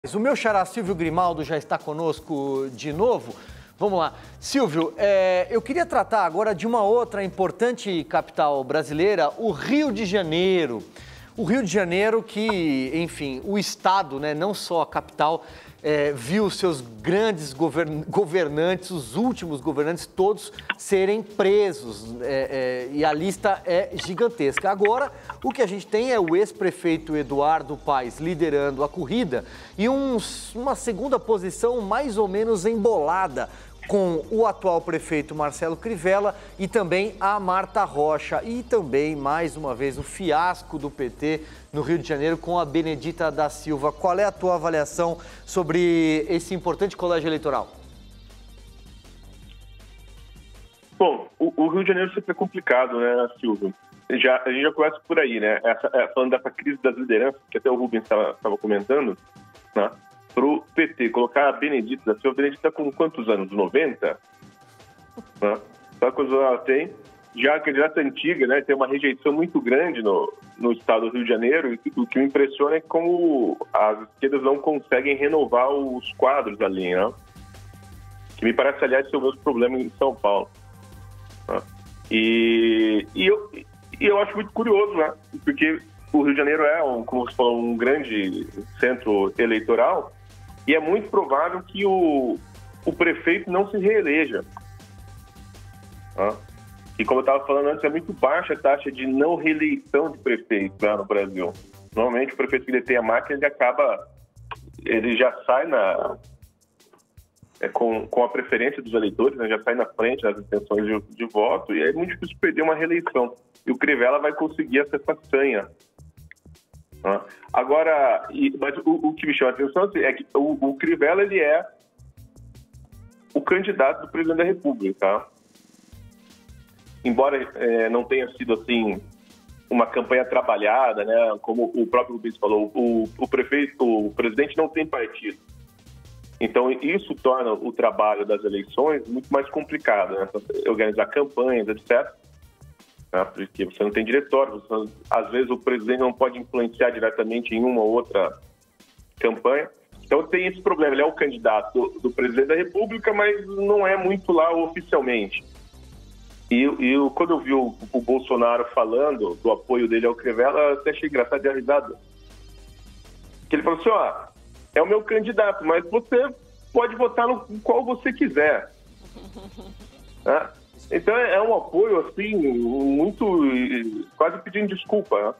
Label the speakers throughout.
Speaker 1: O meu xará Silvio Grimaldo já está conosco de novo. Vamos lá. Silvio, eu queria tratar agora de uma outra importante capital brasileira, o Rio de Janeiro. O Rio de Janeiro que, enfim, o Estado, né, não só a capital, viu seus grandes governantes, os últimos governantes todos serem presos e a lista é gigantesca. Agora, o que a gente tem é o ex-prefeito Eduardo Paes liderando a corrida e uma segunda posição mais ou menos embolada com o atual prefeito Marcelo Crivella e também a Marta Rocha. E também, mais uma vez, o fiasco do PT no Rio de Janeiro com a Benedita da Silva. Qual é a tua avaliação sobre esse importante colégio eleitoral?
Speaker 2: Bom, o Rio de Janeiro sempre é complicado, né, Silvio? A gente já começa por aí, né? Falando dessa crise das lideranças, que até o Rubens estava comentando, né? Para o PT colocar a Benedita da Silva, a Benedita está com quantos anos? 90? Né? Sabe quantos anos ela tem? Já a candidata antiga, né, tem uma rejeição muito grande no estado do Rio de Janeiro, e o que me impressiona é como as esquerdas não conseguem renovar os quadros ali, né? Que me parece, aliás, ser o mesmo problema em São Paulo. Né? E eu acho muito curioso, né? Porque o Rio de Janeiro é, como você falou, um grande centro eleitoral, e é muito provável que o prefeito não se reeleja. Né? E como eu estava falando antes, é muito baixa a taxa de não reeleição de prefeito lá no Brasil. Normalmente o prefeito que detém a máquina, ele já sai com a preferência dos eleitores, né? Já sai na frente nas intenções de voto, e é muito difícil perder uma reeleição. E o Crivella vai conseguir essa façanha. Agora, mas o que me chama a atenção é que o Crivella, ele é o candidato do presidente da República, tá? Embora não tenha sido assim uma campanha trabalhada, né? Como o próprio Rubens falou, o presidente não tem partido. Então isso torna o trabalho das eleições muito mais complicado, né? Organizar campanhas, etc. Porque você não tem diretório, às vezes o presidente não pode influenciar diretamente em uma ou outra campanha. Então tem esse problema, ele é o candidato do presidente da República, mas não é muito lá oficialmente. E quando eu vi o Bolsonaro falando do apoio dele ao Crivella, eu até achei engraçado, dei a risada. Que ele falou assim, é o meu candidato, mas você pode votar no qual você quiser. Né? Então é um apoio, assim, muito... quase pedindo desculpa,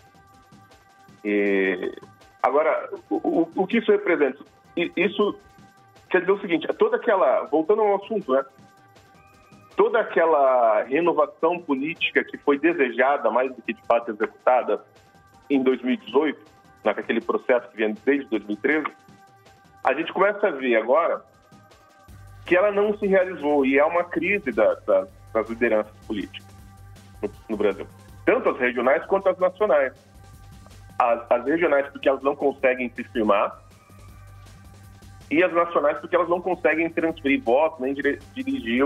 Speaker 2: né? Agora, o que isso representa? Isso quer dizer o seguinte, toda aquela... Voltando ao assunto, né? Toda aquela renovação política que foi desejada, mais do que de fato executada, em 2018, naquele processo que vem desde 2013, a gente começa a ver agora que ela não se realizou, e é uma crise das lideranças políticas no Brasil. Tanto as regionais quanto as nacionais. As regionais porque elas não conseguem se firmar, e as nacionais porque elas não conseguem transferir votos, nem dirigir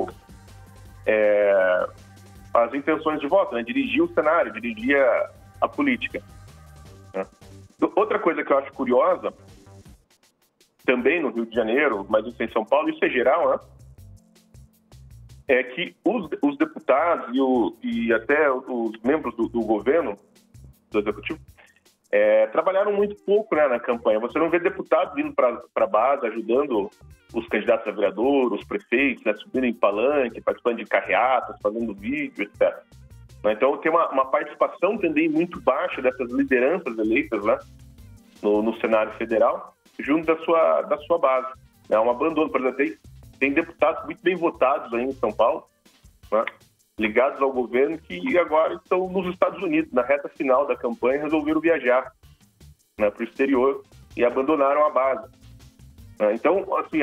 Speaker 2: as intenções de voto, né? Dirigir o cenário, dirigir a política. Né? Outra coisa que eu acho curiosa, também no Rio de Janeiro, mas isso em São Paulo, isso é geral, né? É que os deputados e até os membros do governo, do executivo, trabalharam muito pouco, né, na campanha. Você não vê deputados indo para a base, ajudando os candidatos a vereador, os prefeitos, né, subindo em palanque, participando de carreatas, fazendo vídeo, etc. Então tem uma participação também muito baixa dessas lideranças eleitas, né, no cenário federal, junto da sua base. É um abandono. Por exemplo, tem deputados muito bem votados aí em São Paulo, né, ligados ao governo, que agora estão nos Estados Unidos, na reta final da campanha, resolveram viajar, né, para o exterior e abandonaram a base. Então, assim,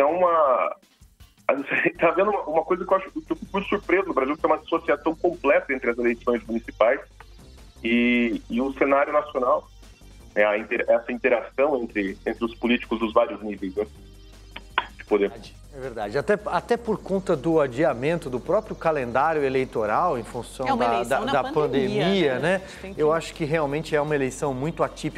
Speaker 2: está havendo uma coisa que eu fico muito surpreso no Brasil, que é uma dissociação completa entre as eleições municipais e o cenário nacional. Essa interação entre os políticos dos vários níveis, né, de poder.
Speaker 1: É verdade. Até por conta do adiamento do próprio calendário eleitoral em função da pandemia, né? Eu acho que realmente é uma eleição muito atípica.